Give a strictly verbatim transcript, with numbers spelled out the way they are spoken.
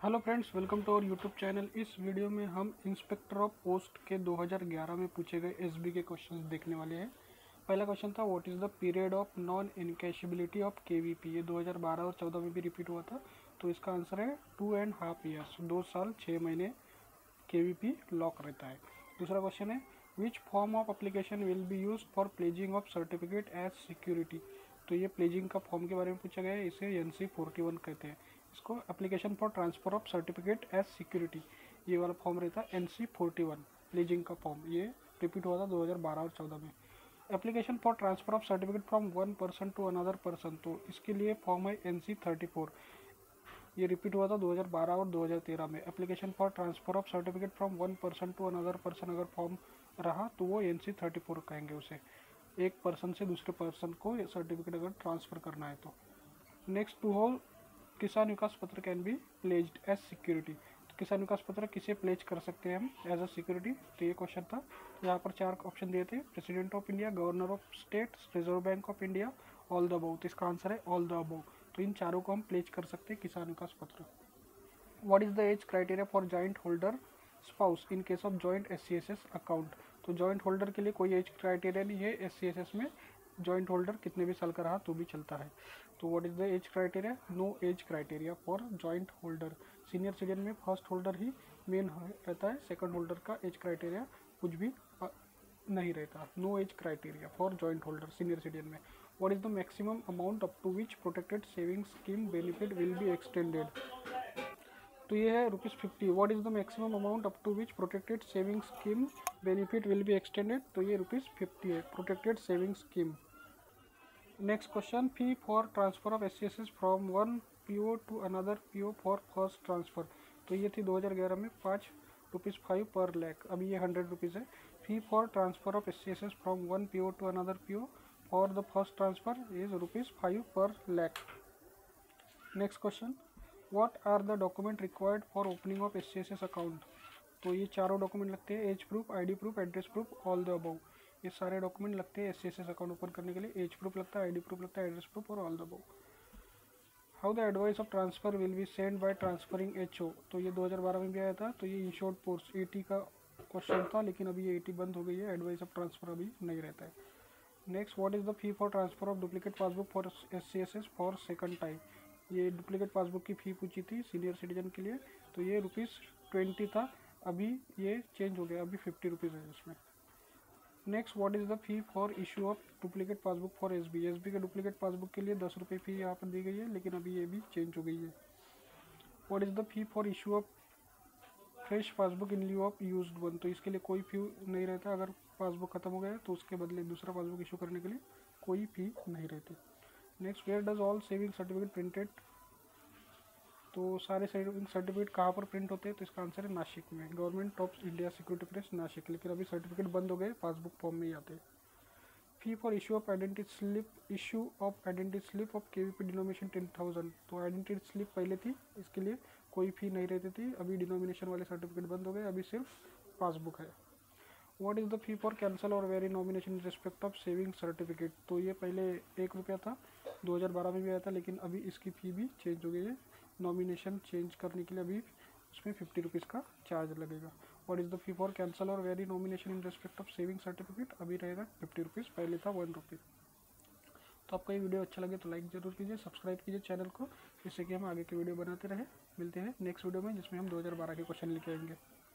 Hello friends, welcome to our YouTube channel. इस video में हम इंस्पेक्टर ऑफ पोस्ट के दो हज़ार ग्यारह में पूछे गए एसबी के क्वेश्चंस देखने वाले हैं। पहला क्वेश्चन था what is the period of non encashability of KVP. ये दो हज़ार बारह और चौदह में भी रिपीट हुआ था, तो इसका आंसर है टू एंड हाफ ईयर्स, दो साल छः महीने केवीपी लॉक रहता है। दूसरा क्वेश्चन है which form of application will be use for pledging of certificate as security. तो ये प्लेजिंग का फॉर्म के बारे में पूछा गया है, इसे एन सी फोर्टी वन कहते हैं। इसको application for transfer of certificate as security, ये वाला फॉर्म रहता है N C forty one pledging का फॉर्म। ये रिपीट हुआ था दो हज़ार बारह और चौदह में। Application for transfer of certificate from one person to another person, तो इसके लिए फॉर्म है एन सी थर्टी फोर। ये रिपीट हुआ था दो हज़ार बारह और दो हज़ार तेरह में। Application for transfer of certificate from one person to another person अगर फॉर्म रहा तो वो एन सी थर्टी फोर कहेंगे उसे। एक पर्सन से दूसरे पर्सन को सर्टिफिकेट अगर ट्रांसफ़र करना है तो। Next to whole Kisan Vikas Patra can be pledged as security. तो किसान विकास पत्र किसे प्लेज कर सकते हैं हम एज अ सिक्योरिटी, तो ये क्वेश्चन था। यहाँ पर चार ऑप्शन दिए थे, president of India, governor of state, reserve bank of India, all the above. तो इसका आंसर है ऑल द अबव। तो इन चारों को हम प्लेज कर सकते हैं Kisan Vikas Patra. What is the age criteria for joint holder spouse in case of joint S C S S account. तो जॉइंट होल्डर के लिए कोई एज क्राइटेरिया नहीं है, एस सी एस एस में जॉइंट होल्डर कितने भी साल का रहा तो भी चलता है। तो what is the age criteria, no age criteria for joint holder. Senior citizen में फर्स्ट होल्डर ही मेन रहता है, सेकंड होल्डर का एज क्राइटेरिया कुछ भी नहीं रहता। No age criteria for joint holder senior citizen में। What is the maximum amount up to which protected saving scheme benefit will be extended. तो ये है rupees fifty. What is the maximum amount up to which protected saving scheme benefit will be extended. तो ये rupees fifty है, protected saving scheme. Next question, fee for transfer of S C S S from one P O to another P O for first transfer. तो ये थी दो हज़ार ग्यारह में पाँच रुपीज़ फाइव पर लैख, अभी ये हंड्रेड रुपीज़ है। Fee for transfer of S C S S from one P O to another P O for the first transfer is rupees five per lakh. Next question, what are the document required for opening of S C S S account. तो ये चारों document लगते हैं, age proof, ID proof, address proof, all the above. ये सारे document लगते हैं S C S S account open करने के लिए। एज प्रूफ लगता है, आईडी प्रूफ लगता है, एड्रेस प्रूफ और all the above. How the advice of transfer will be send by transferring H O. तो ये दो हज़ार बारह में भी आया था, तो ये इंश्योर्ड पोस्ट एटी का क्वेश्चन था, लेकिन अभी ये एटी बंद हो गई है, एडवाइस ऑफ ट्रांसफर अभी नहीं रहता है। Next, what is the fee for transfer of duplicate passbook for S C S S for second time. ये डुप्लीकेट पासबुक की फ़ी पूछी थी सीनियर सिटीजन के लिए, तो ये रुपीज़ ट्वेंटी था, अभी ये चेंज हो गया, अभी फिफ्टी रुपीज़ है इसमें। Next, what is the fee for issue of duplicate passbook for S B. S B के डुप्लीकेट पासबुक के लिए दस रुपये फ़ी यहाँ पर दी गई है, लेकिन अभी ये भी चेंज हो गई है। What is the fee for issue of fresh passbook in lieu of used one. तो इसके लिए कोई फी नहीं रहता, अगर पासबुक खत्म हो गया तो उसके बदले दूसरा पासबुक इशू करने के लिए कोई फी नहीं रहती। Next, where does all saving certificate printed. तो सारे सेविंग सर्टिफिकेट कहाँ पर प्रिंट होते हैं, तो इसका आंसर है नासिक में, government of India security press Nashik. लेकिन अभी सर्टिफिकेट बंद हो गए, पासबुक फॉर्म में ही आते हैं। Fee for issue of identity slip, issue of identity slip of K V P denomination ten thousand. तो आइडेंटिटी स्लिप पहले थी, इसके लिए कोई फ़ी नहीं रहती थी, अभी डिनोमिनेशन वाले सर्टिफिकेट बंद हो गए, अभी सिर्फ पासबुक है। What is the fee for cancel or vary nomination in respect of saving certificate. तो ये पहले एक रुपया था, दो हज़ार बारह में भी आया था, लेकिन अभी इसकी फ़ी भी चेंज हो गई है। नॉमिनेशन चेंज करने के लिए अभी उसमें फिफ्टी रुपीज़ का चार्ज लगेगा। What is the fee for cancel or vary nomination in respect of saving certificate, अभी रहेगा फिफ्टी रुपीज़, पहले था वन रुपी। तो आपको ये वीडियो अच्छा लगे तो लाइक ज़रूर कीजिए, सब्सक्राइब कीजिए चैनल को, जिससे कि हम आगे की वीडियो बनाते रहे। मिलते हैं नेक्स्ट वीडियो में, जिसमें हम दो हज़ार बारह के क्वेश्चन लेके आएंगे।